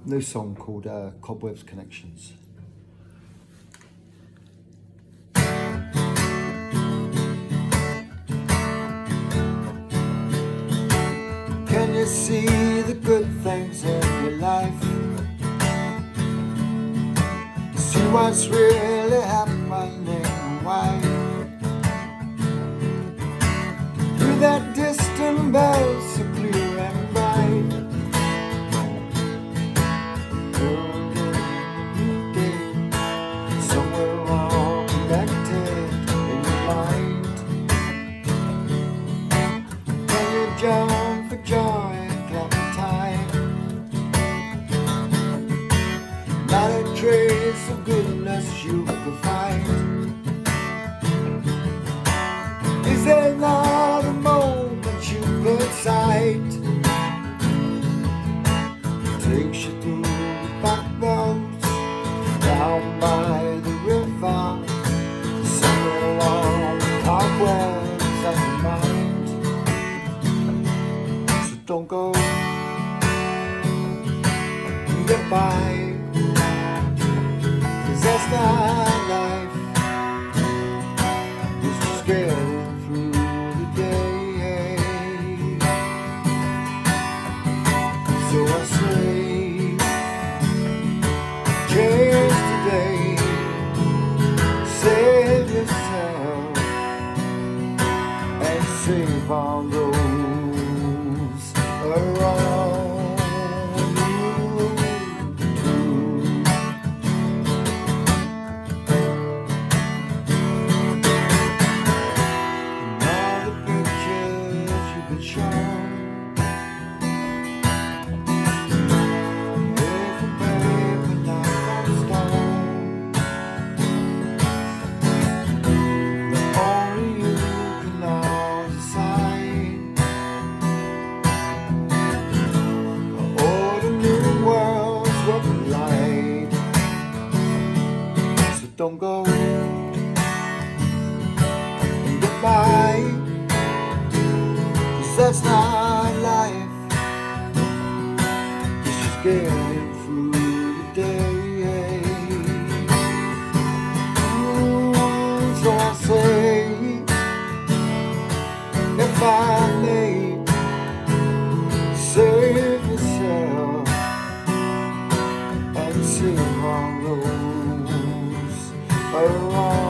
new song called Cobwebs Connections. Can you see the good things in your life? See what's really happening and why? Through that distant bell so clear and bright, somewhere all connected in your mind. Can you jump for joy and clap time? Not a trace of goodness you could find. Is there not a moment you could sight? Takes you through the back roads, down by the river, somewhere along the cobwebs of your mind. So don't go, get by, 'cause that's not life. It's just getting through the day. So I say, change today, save yourself, and save all those around you too. And all the pictures you've been shown, don't go and get by, 'cause that's not life. It's just getting through the day. So I say, if I may, save yourself and save all those around.